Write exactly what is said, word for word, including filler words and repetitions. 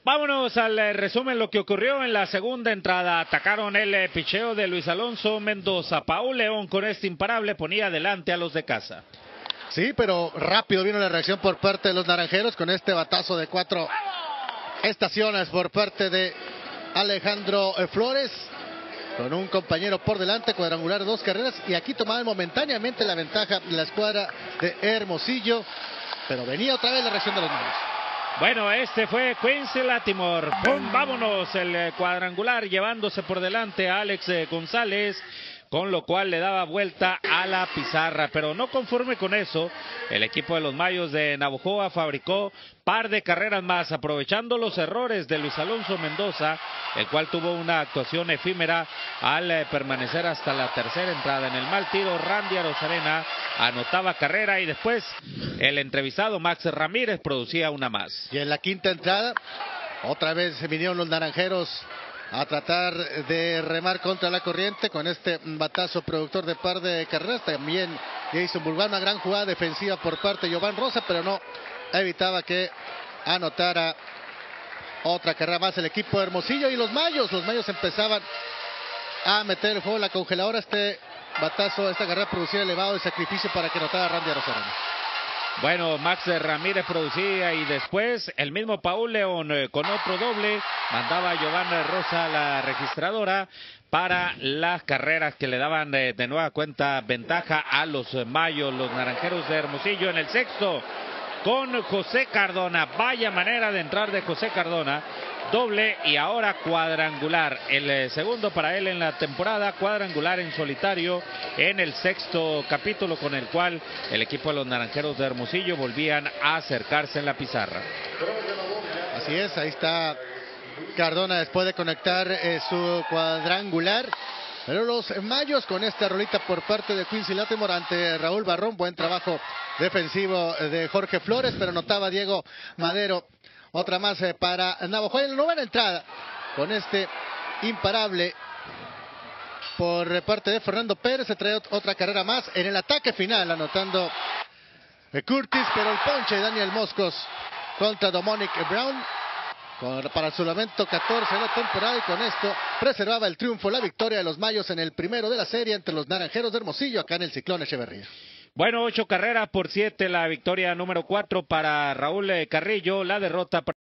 Vámonos al eh, resumen lo que ocurrió en la segunda entrada. Atacaron el eh, picheo de Luis Alonso Mendoza. Paul León con este imparable ponía adelante a los de casa. Sí, pero rápido vino la reacción por parte de los naranjeros con este batazo de cuatro estaciones por parte de Alejandro Flores. Con un compañero por delante, cuadrangular dos carreras. Y aquí tomaban momentáneamente la ventaja de la escuadra de Hermosillo. Pero venía otra vez la reacción de los Mayos. Bueno, este fue Quincy Latimore. ¡Pum! Vámonos, el eh, cuadrangular llevándose por delante a Alex eh, González, con lo cual le daba vuelta a la pizarra. Pero no conforme con eso, el equipo de los Mayos de Navojoa fabricó par de carreras más, aprovechando los errores de Luis Alonso Mendoza, el cual tuvo una actuación efímera al eh, permanecer hasta la tercera entrada. En el mal tiro, Randy Arozarena anotaba carrera y después el entrevistado Max Ramírez producía una más. Y en la quinta entrada, otra vez se vinieron los naranjeros a tratar de remar contra la corriente con este batazo productor de par de carreras. También Jason Bulgar, una gran jugada defensiva por parte de Giovanni Rosa, pero no evitaba que anotara otra carrera más el equipo de Hermosillo. Y los Mayos, los Mayos empezaban a meter el juego en la congeladora. Este batazo, esta carrera producía elevado de sacrificio para que anotara Randy Arozarena. Bueno, Max Ramírez producía y después el mismo Paul León eh, con otro doble mandaba a Giovanni Rosa a la registradora para las carreras que le daban eh, de nueva cuenta ventaja a los eh, Mayos, los naranjeros de Hermosillo. En el sexto con José Cardona, vaya manera de entrar de José Cardona, doble y ahora cuadrangular, el eh, segundo para él en la temporada, cuadrangular en solitario en el sexto capítulo, con el cual el equipo de los naranjeros de Hermosillo volvían a acercarse en la pizarra. Así es, ahí está Cardona después de conectar eh, su cuadrangular. Pero los Mayos con esta rolita por parte de Quincy Latimore ante Raúl Barrón, buen trabajo defensivo de Jorge Flores, pero notaba Diego Madero. Otra más eh, para Navojoa en la novena entrada con este imparable por parte de Fernando Pérez. Se trae otra carrera más en el ataque final, anotando eh, Curtis, pero el ponche de Daniel Moscos contra Domonic Brown con, para el solamente catorce de la temporada, y con esto preservaba el triunfo, la victoria de los Mayos en el primero de la serie entre los naranjeros de Hermosillo acá en el Ciclón Echeverría. Bueno, ocho carreras por siete, la victoria número cuatro para Raúl Carrillo, la derrota para